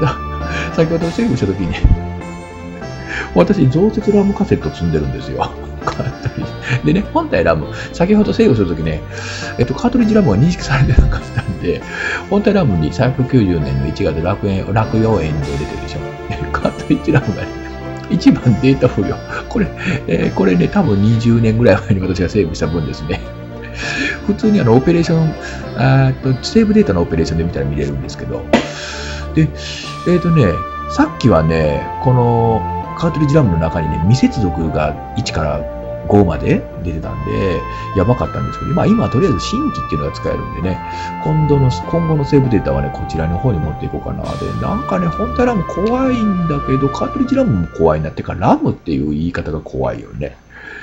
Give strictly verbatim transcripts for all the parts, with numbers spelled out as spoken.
先ほどセーブしたときに、私、増設ラムカセット積んでるんですよ。でね、本体ラム、先ほどセーブするときね、えっと、カートリッジラムが認識されてなかったんで、本体ラムにさんびゃくきゅうじゅうねんのいちがつ楽園、落葉園で出てるでしょ。カートリッジラムがね、一番データ不良。これ、えー、これね、多分にじゅうねんぐらい前に私がセーブした分ですね。普通にあの、オペレーション、あとセーブデータのオペレーションで見たら見れるんですけど。で、えっ、ー、とね、さっきはね、このカートリッジラムの中にね、未接続がいちからごまで出てたんで、やばかったんですけど、まあ今はとりあえず新規っていうのが使えるんでね、今度の、今後のセーブデータはね、こちらの方に持っていこうかな。で、なんかね、本体ラム怖いんだけど、カートリッジラムも怖いなってか、ラムっていう言い方が怖いよね。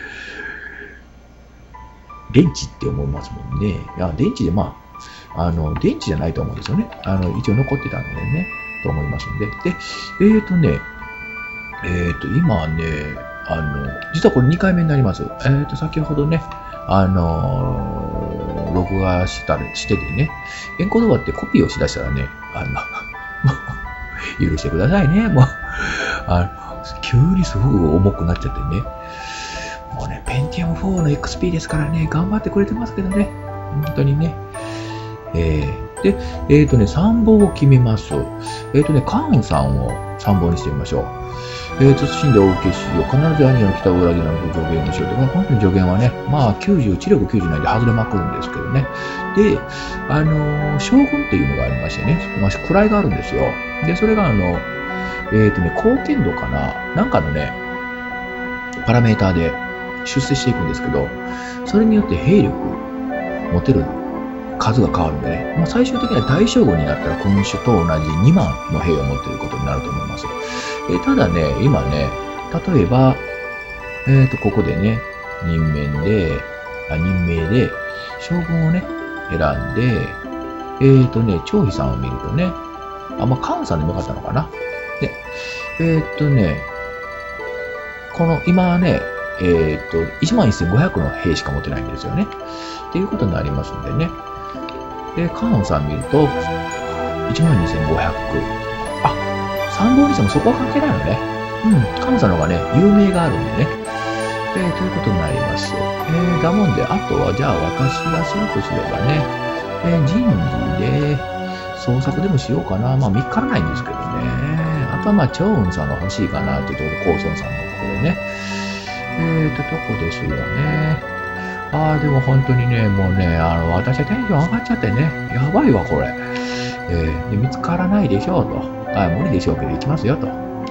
電池って思いますもんね。いや、電池でまあ、あの、電池じゃないと思うんですよね。あの、一応残ってたのでね、と思いますんで。で、えーとね、えーと、今ね、あの、実はこれにかいめになります。えーと、先ほどね、あのー、録画したりしててね、エンコード終わってコピーをしだしたらね、あの、許してくださいね、もう、あの、急にすごく重くなっちゃってね、もうね、ペンティアムフォーの エックスピー ですからね、頑張ってくれてますけどね、本当にね。えー、で、えーとね、参謀を決めます。えーとね、カーンさんを参謀にしてみましょう。えー、慎んでお受けしよう。必ず兄の北を裏切らなく助言をしよう。で、この人の助言はね、まあきゅうじゅう、知力きゅうじゅうないで外れまくるんですけどね。で、あのー、将軍っていうのがありましてね、まあ、位があるんですよ。で、それがあの、えーとね、貢献度かな、なんかのね、パラメーターで出世していくんですけど、それによって兵力、持てる数が変わるんでね、まあ、最終的には大将軍になったら君主と同じにまんの兵を持っていることになると思います。えー、ただね、今ね、例えば、えっと、ここでね、任免で、あ、任命で、将軍をね、選んで、えっとね、張飛さんを見るとね、あ、まあ、カーンさんでもよかったのかな。で、えっとね、この、今はね、えっと、いちまんせんごひゃくの兵しか持ってないんですよね。っていうことになりますんでね。で、カーンさん見ると、いちまんにせんごひゃく。あ、参謀にしてもそこは関係ないのね。うん、カーンさんの方がね、有名があるんでね。えー、ということになります。えー、だもんで、あとは、じゃあ私がするとすればね、えー、人事で、創作でもしようかな。まあ、見っからないんですけどね。あとは、まあ、チョウンさんが欲しいかなっていうところ、コウソンさんのところでね。えーと、とこですよね。ああ、でも本当にね、もうね、あの、私はテンション上がっちゃってね、やばいわ、これ。えー、で、見つからないでしょうと。あ、無理でしょうけど、行きますよと。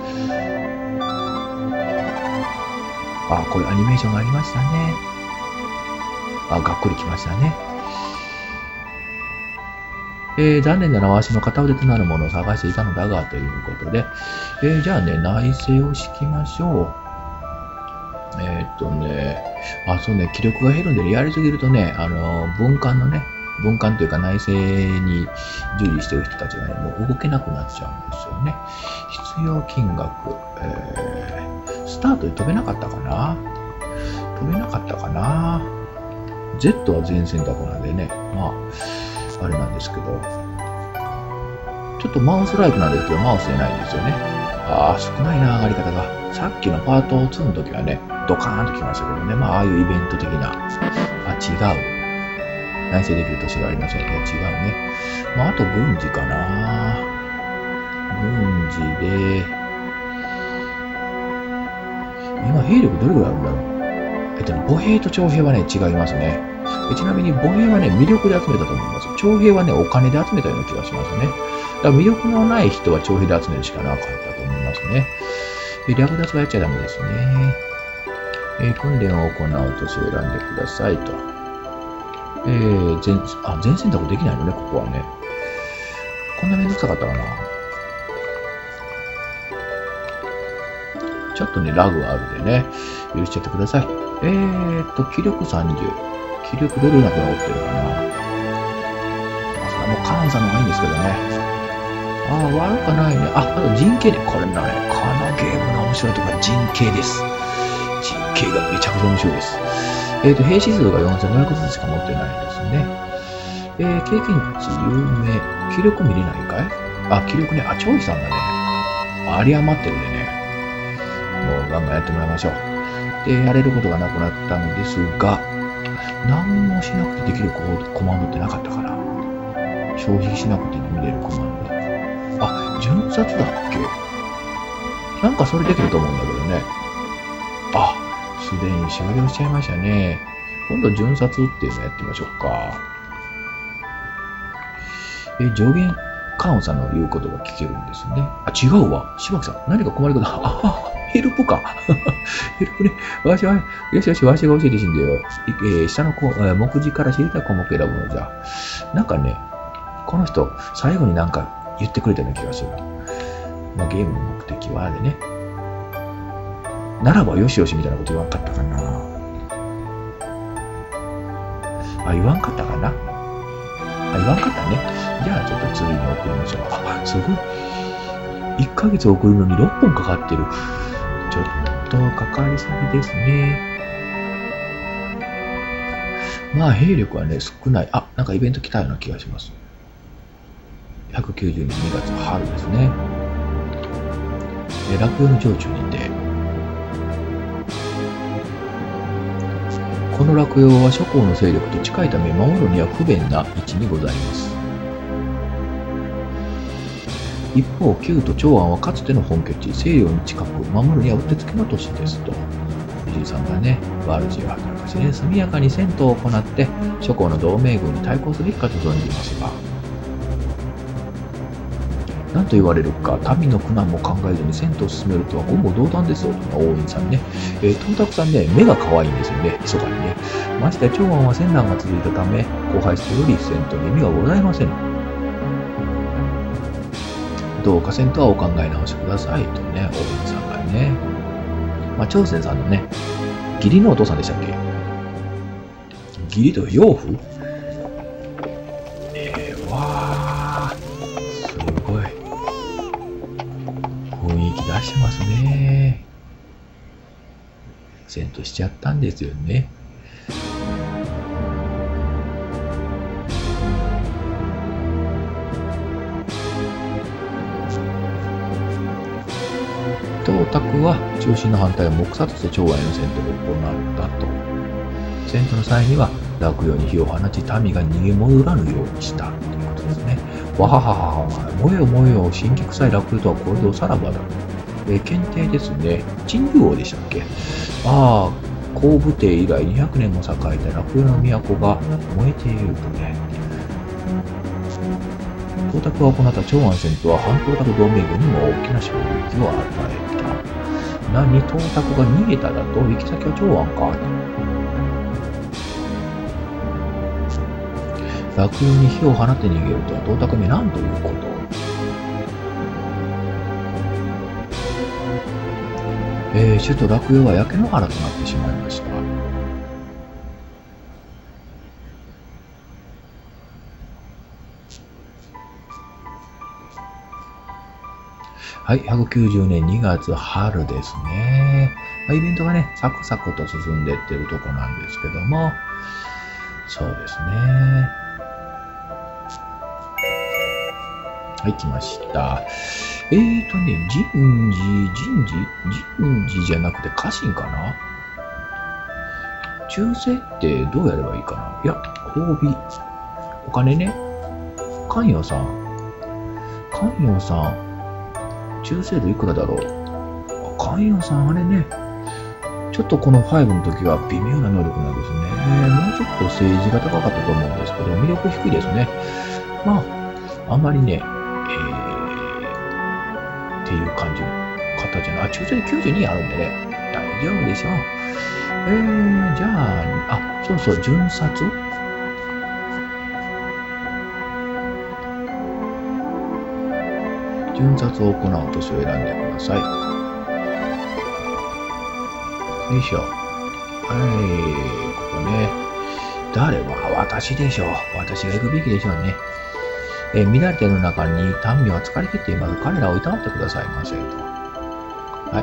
あ、これアニメーションがありましたね。あ、がっくりきましたね。えー、残念なのは足の片腕となるものを探していたのだが、ということで。えー、じゃあね、内政を敷きましょう。えー、っとね、あ、そうね、気力が減るんでね、やりすぎるとね、あの、文官のね、文官というか内政に従事している人たちがね、もう動けなくなっちゃうんですよね。必要金額、えー、スタートで飛べなかったかな飛べなかったかな ?Z は全選択なんでね、まあ、あれなんですけど、ちょっとマウスライクなんですけど、マウス出ないんですよね。ああ、少ないな、上がり方が。さっきのパートツーの時はね、ドカーンときましたけどね、まあ、ああいうイベント的な、あ、違う。内政できる年がありませんね。違うね。まあ、あと軍事かな。軍事で、今兵力どれぐらいあるんだろう。えっとね、歩兵と徴兵はね、違いますね。ちなみに歩兵はね、魅力で集めたと思います。徴兵はね、お金で集めたような気がしますね。だから魅力のない人は徴兵で集めるしかなかったと思いますね。略奪はやっちゃダメですね。えー、訓練を行う都市を選んでくださいと。えー、全、あ、全選択できないのね、ここはね。こんなめんどくさかったかな。ちょっとね、ラグがあるんでね、許しちゃってください。えーっと、気力さんじゅう。気力どれだけ残ってるかな。まあ、それはもうカーンさんの方がいいんですけどね。ああ、悪くないね。あ、あと人形ね。これだね。このゲームの面白いところは人形です。人形がめちゃくちゃ面白いです。えっと、兵士数がよんせんごひゃくずつしか持ってないですね。えー、経験値、有名、気力見れないかいあ、気力ね、あ、長飛さんがね、有り余ってるんでね、もうガンガンやってもらいましょう。で、やれることがなくなったのですが、何もしなくてできるココマンドってなかったかな。消費しなくて見れるコマンド。あ、順殺だっけ？なんかそれできると思うんだけどね。あ、すでに終了しちゃいましたね。今度順殺っていうのやってみましょうか。え、上限カウンさんの言うことが聞けるんですね。あ、違うわ。柴木さん、何か困りこと。あ、ヘルプか。ヘルプね。わしは、よしよし、わしが教えてしんでよ。えー、下の子、えー、目次から知りたい項目選ぶのじゃ。なんかね、この人、最後になんか言ってくれたような気がする。まあ、ゲームの目的はでね。ならばよしよしみたいなこと言わんかったかな。あ、言わんかったかな。あ、言わんかったね。じゃあちょっと次に送りましょう。あ、すごい。いっかげつ送るのにろっぽんかかってる。ちょっとかかりすぎですね。まあ兵力はね、少ない。あ、なんかイベント来たような気がします。ひゃくきゅうじゅうにねんにがつ春ですね。え、落葉の城中にて。この落葉は諸侯の勢力と近いため守るには不便な位置にございます。一方、旧都長安はかつての本拠地、西洋に近く、守るにはうってつけの都市ですと。藤井さんがね、悪事を働かしね、速やかに戦闘を行って、諸侯の同盟軍に対抗すべきかと存じますが、何と言われるか、民の苦難も考えずに戦闘を進めるとは言語道断ですよ、大院さんね。えー、東卓さんね、目が可愛いんですよね、密かにね。ましてや長安は戦乱が続いたため、荒廃してより戦闘に意味がございません。どうか戦闘はお考え直しくださいとね、大院さんがね。まあ、朝鮮さんのね、義理のお父さんでしたっけ？義理とか養父？えー、わー、すごい。雰囲気出してますね。戦闘しちゃったんですよね。東卓は中心の反対を黙殺して長安への戦闘を行ったと。戦闘の際には落葉に火を放ち民が逃げ戻らぬようにしたということですね。わはははは、燃えよ燃えよ、神気臭い落葉とはこれでおさらばだ。えー、検定ですね。陳竜王でしたっけ？ああ、皇武帝以来にひゃくねんも栄えた落葉の都が燃えているとね。東卓が行った長安戦とは反東卓同盟軍にも大きな衝撃を与えた。何、東卓が逃げただと？行き先は長安か。落葉に火を放って逃げるとは東卓めなんということ。えー、首都落葉は焼け野原となってしまいました。はい、ひゃくきゅうじゅうねんにがつ春ですね。まあ、イベントがね、サクサクと進んでいってるとこなんですけども、そうですね。はい、来ました。えーとね、人事、人事、人事じゃなくて家臣かな？忠誠ってどうやればいいかな？いや、褒美。お金ね。関与さん。関与さん。忠誠度いくらだろう？関与さん、あれね。ちょっとこのごの時は微妙な能力なんですね。もうちょっと政治が高かったと思うんですけど、魅力低いですね。まあ、あんまりね、っていう感じの方じゃない。あ、忠誠できゅうじゅうにあるんでね。大丈夫でしょう。えー、じゃあ、あ、そうそう、順殺？順殺を行う年を選んでください。よいしょ。はい、ここね。誰は私でしょう。私が行くべきでしょうね。えー、乱れている中に民は疲れ切っています。彼らをいたわってくださいませと。はい。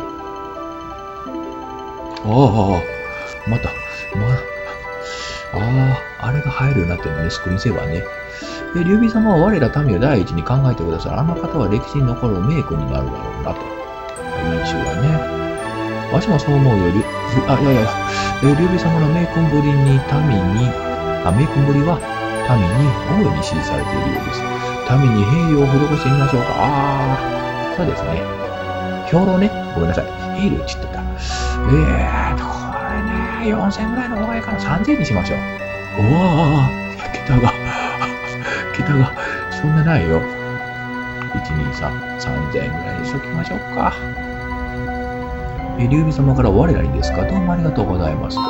ああ、また、まあ、ああ、あれが入るようになってるのね、スクリーンセーバーね。 え劉備様は我ら民を第一に考えてくださる。あの方は歴史に残る名君になるだろうなと。印象はね。わしもそう思うよ。あ、いやいや、え劉備様の名君ぶりに民に、あ、名君ぶりは民に大いに支持されているようです。民に兵糧を施してみましょうか。ああ、そうですね。兵糧ね。ごめんなさい。兵糧って言ってた。えーと、これね、よんせんぐらいの方がいいかな。さんぜんにしましょう。おわー、桁が、桁が、そんなないよ。いち、に、さん、さんぜんえんぐらいにしときましょうか。え、劉備様から我らにですか？どうもありがとうございますと。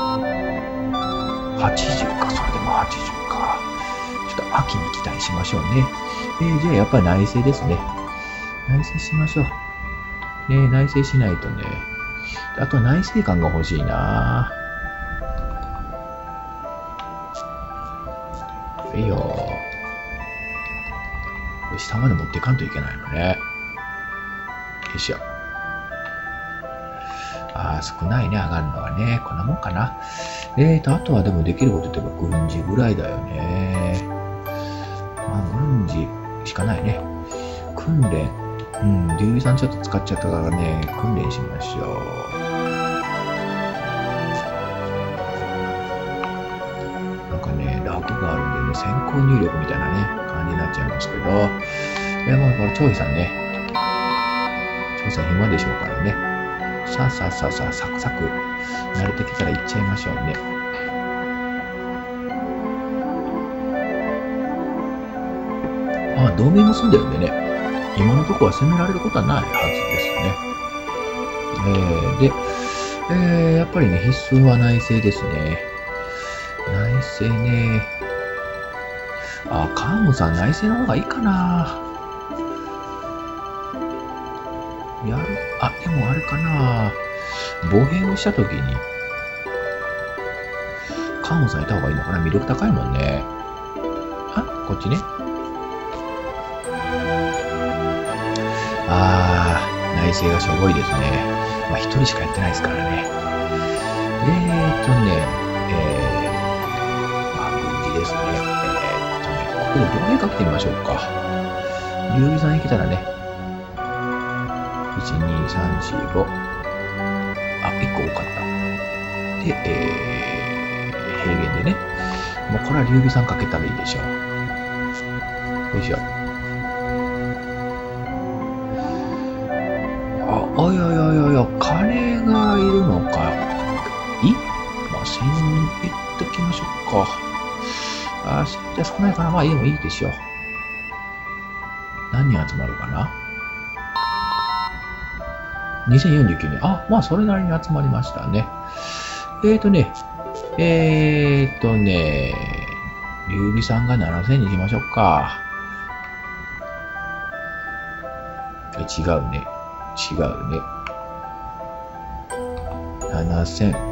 はちじゅうか、それでもはちじゅうか。ちょっと秋に期待しましょうね。えー、じゃあやっぱり内政ですね。内政しましょう。ね、内政しないとね。あと内政官が欲しいな。いいよ。これ下まで持っていかんといけないのね。よいしょ。ああ、少ないね、上がるのはね。こんなもんかな。えーと、あとはでもできることって言えば軍事ぐらいだよね。まあ、軍事しかないね。訓練。うん、劉備さんちょっと使っちゃったからね、訓練しましょう。なんかね、ラグがあるんでね、先行入力みたいなね、感じになっちゃいますけど。え、もうこれ、張飛さんね。張飛さん暇でしょうからね。さあさあさあさあ、サクサク、慣れてきたら行っちゃいましょうね。ああ、同盟結んでるんでね。今のところは攻められることはないはずですね。えー、で、えー、やっぱりね、必須は内政ですね。内政ね。あ、関羽さん内政の方がいいかな。やる、あ、でもあれかな。防衛をしたときに、関羽さんいた方がいいのかな。魅力高いもんね。あ、こっちね。あー、内政がしょぼいですね。まあ、一人しかやってないですからね。えーとね、えー、まあ、軍事ですね。えーとね、ここで防衛かけてみましょうか。劉備さん行けたらね、いち、に、さん、よん、ご。あ、いっこ多かった。で、えー、平原でね。もうこれは劉備さんかけたらいいでしょう。よいしょ。あ、おいおいおいおいおい、金がいるのか。いまあ、せんえんいっときましょうか。あ、じゃあ少ないかな。まあ、でもいいでしょう。何人集まるかな。にせんよんじゅうきゅうにん。あ、まあ、それなりに集まりましたね。えーとね、えーとね、劉備さんがななせんにしましょうか。え、違うね。違うね。ななせん。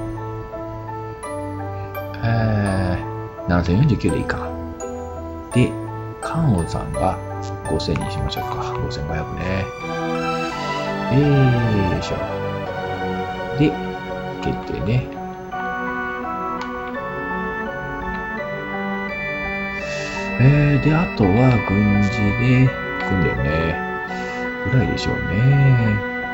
えー、ななせんよんじゅうきゅうでいいか。で、関羽さんがごせんにしましょうか。ごせんごひゃくね。えー、よいしょ。で、決定ね。えー、で、あとは軍事で訓練ね。ぐらいでしょうね。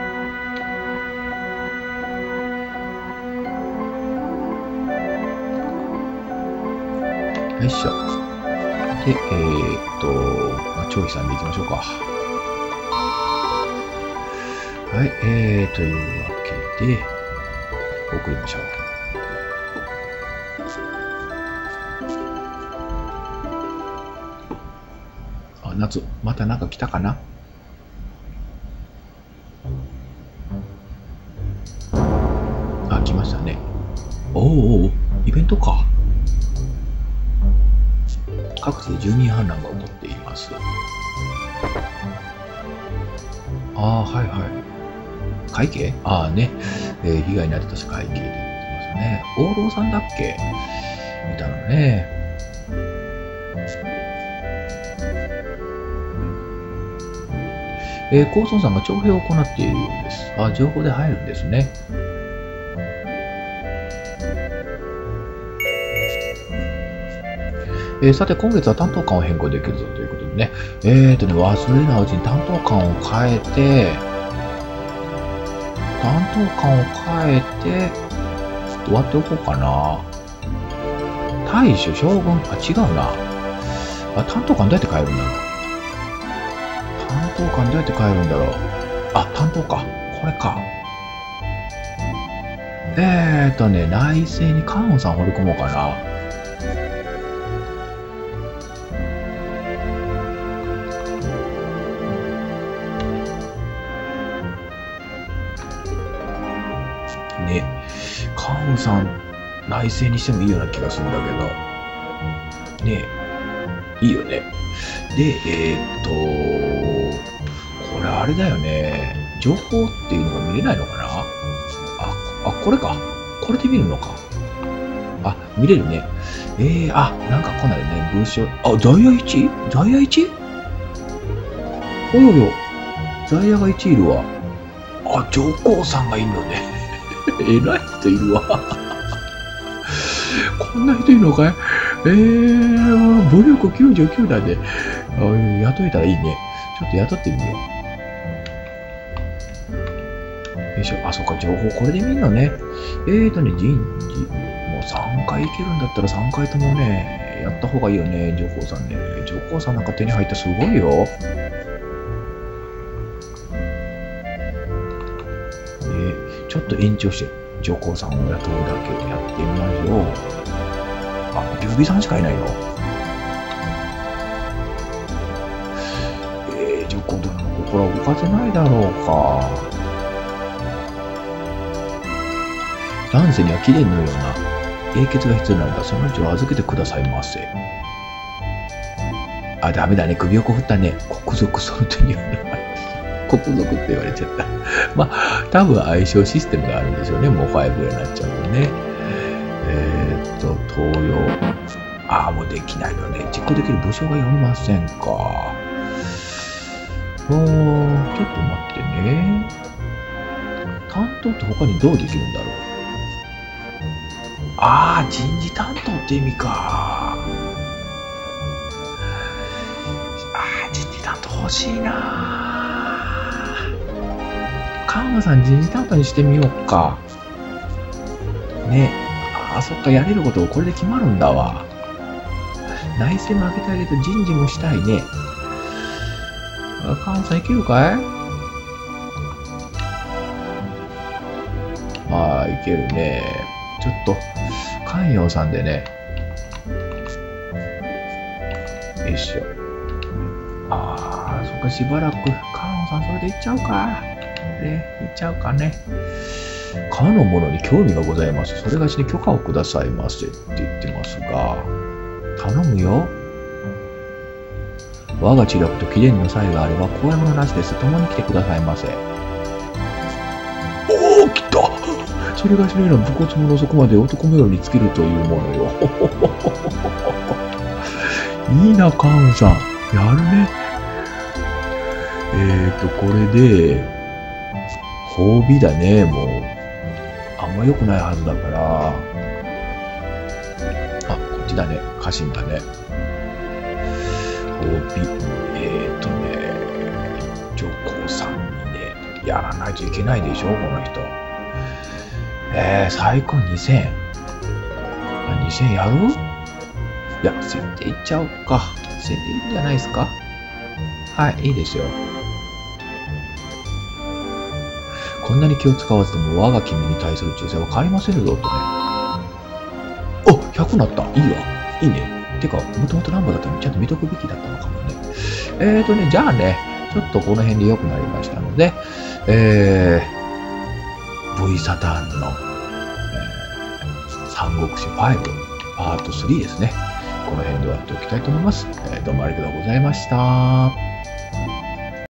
よいしょ。で、えー、っと、まあ、張飛さんでいきましょうか。はい、えー、というわけで、送りましょう。あ、夏、またなんか来たかな。あ、来ましたね。おーおー、イベントか。各地で住民反乱が起こっています。ああ、はいはい。会計ああね、えー、被害に遭ったし会計で言ってますね。王道さんだっけみたいなね。えー、高村さんが徴兵を行っているようです。あ、情報で入るんですね。 えー、さて、今月は担当官を変更できるぞということでね。えーとね、忘れないうちに担当官を変えて、担当官を変えて、ちょっと割っておこうかな。大将、将軍、あ、違うな。あ、担当官どうやって変えるんだろう。担当官どうやって変えるんだろう。あ、担当か。これか。えーとね、内政に関羽さん放り込もうかな。ね、関羽さん内政にしてもいいような気がするんだけど。ね、いいよね。で、えーっと、これあれだよね。情報っていうのが見れないのかな。あ、これか。これで見るのか。あ、見れるね。えー、あ、なんかこんなでね、文章。あ、在野 いち？ 在野 いち？ およよ。在野がいちいるわ。あ、上皇さんがいるのね。偉い人いるわ。こんな人いるのかい？えー、武力きゅうじゅうきゅうだで。あ、雇えたらいいね。ちょっと雇ってみよう。よいしょ。あ、そっか、情報これで見るのね。えーとね、人事。もうさんかいいけるんだったらさんかいともね、やった方がいいよね、上皇さんね。上皇さんなんか手に入ったすごいよ。ね、ちょっと延長して、上皇さんを雇うだけやってみましょう。あ、劉備さんしかいないの。えー、上皇殿の心は動かせないだろうか。乱世には貴殿のような英傑が必要なのだ。そのうちを預けてくださいませ。あ、ダメだね。首をこふったね。国賊その手にはない。国賊って言われちゃった。まあ、多分相性システムがあるんでしょうね。もうごぐらいになっちゃうとね。えー、っと、東洋。ああ、もうできないのね。実行できる武将が読みませんか。もう、ちょっと待ってね。担当って他にどうできるんだろう。ああ、人事担当って意味か。ああ、人事担当欲しいな。関羽さん人事担当にしてみようか。ね。ああ、そっか、やれることをこれで決まるんだわ。内政も開けてあげて人事もしたいね。関羽さんいけるかい？ああ、いけるね。ちょっと、関陽さんでね。よいしょ。ああ、そっか、しばらく、関陽さんそれで行っちゃうか。ね、行っちゃうかね。かの者に興味がございます。それがしに許可をくださいませって言ってますが、頼むよ。我が知力と貴殿の際があれば、怖いものなしです。共に来てくださいませ。おお、来た。それがしのような武骨者そこまで男のように尽きるというものよ。いいな、カンさん。やるね。えーと、これで、褒美だね、もう。あんま良くないはずだから。あ、こっちだね。家臣だね。褒美。えーとね、上皇さんにね、やらないといけないでしょ、この人。えー、最高にせんえん。あ、にせんえんやる？いや、設定いっちゃおうか。設定いいんじゃないですか？はい、いいですよ。こんなに気を使わずとも我が君に対する忠誠は変わりませんぞ、とね。お、ひゃくなった。いいわ。いいね。てか、もともとナンバーだったのにちゃんと見とくべきだったのかもね。えーとね、じゃあね、ちょっとこの辺で良くなりましたので、えー、V サターンの、えー、三国志ファイブパートスリーですね。この辺で終わっておきたいと思います。えー、どうもありがとうございました。